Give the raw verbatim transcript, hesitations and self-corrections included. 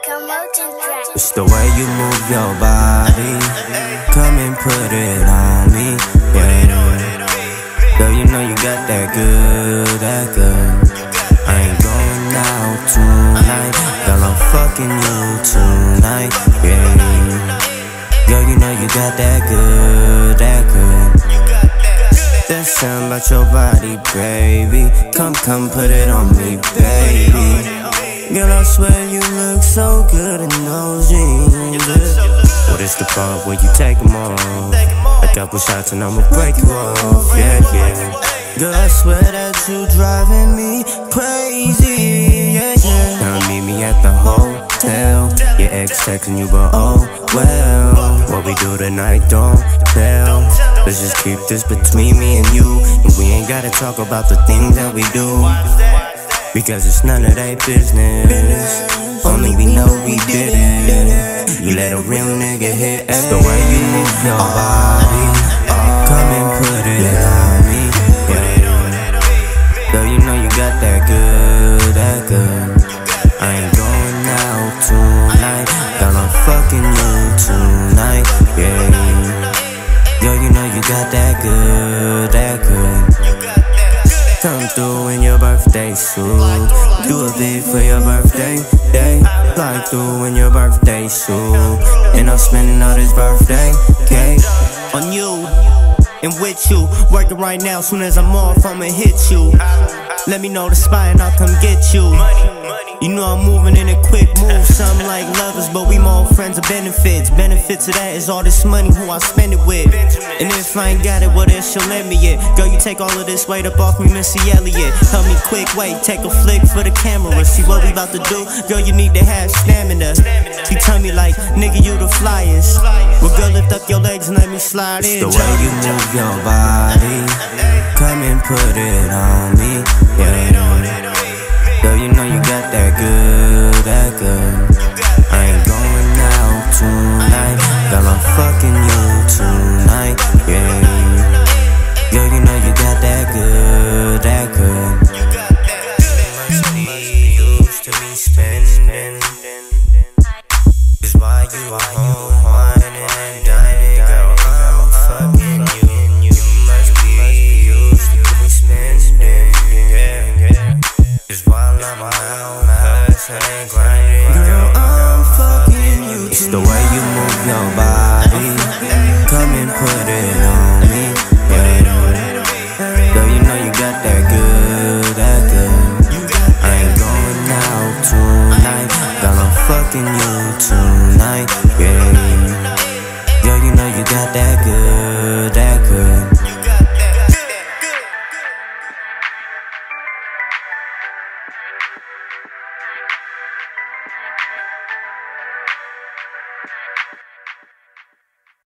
It's the way you move your body. Come and put it on me, yeah. Girl, you know you got that good, that good. I ain't going out tonight. Girl, I'm fucking you tonight, yeah. Girl, you know you got that good, that good. That sound about your body, baby. Come, come, put it on me, baby. Girl, I swear you look so good in those jeans. What is the part where you take them off? A couple shots and I'ma break you off, yeah, yeah. Girl, I swear that you driving me crazy, yeah, yeah. Now meet me at the hotel. Your ex texting you, but oh well. What we do tonight, don't tell. Let's just keep this between me and you, and we ain't gotta talk about the things that we do, because it's none of their business. Only we know we did it. You let a real nigga hit. It's the way you move your body. Come and put it on me, yeah. Girl, you know you got that good, that good. I ain't going out tonight. Girl, I'm fucking you tonight, yeah. Girl, you know you got that good, that good. Come through in your birthday suit. Do a bit for your birthday, day. Fly through in your birthday suit. And I'm spending all this birthday cake on you and with you. Working right now, soon as I'm off, I'ma hit you. Let me know the spot and I'll come get you. You know I'm moving in a quick move. Something like lovers, but we more friends of benefits. Benefits of that is all this money, who I spend it with. And if I ain't got it, well then she'll let me it. Girl, you take all of this weight up off me, Missy Elliott. Help me quick, wait, take a flick for the camera. See what we about to do? Girl, you need to have stamina. She tell me like, nigga, you the flyest. Well, girl, lift up your legs and let me slide in. It's the way you move your body. Come and put it on me, yeah. Girl, you know you got that good, that good. I ain't going out tonight. Girl, I'm fucking you tonight, yeah. Girl, you know you got that good, that good. Must be used to me spending. Is why you are home, whining and dining. Girl, I'm fucking you. You must be used to me spending, yeah. Just while I'm around, hustling, grinding. Girl, I'm fucking you. It's the way you move your body. Come and put it on me, yeah. Girl, you know you got that good, that good. I ain't going out tonight. Girl, I'm fucking you tonight, yeah. Girl, you know you got that good.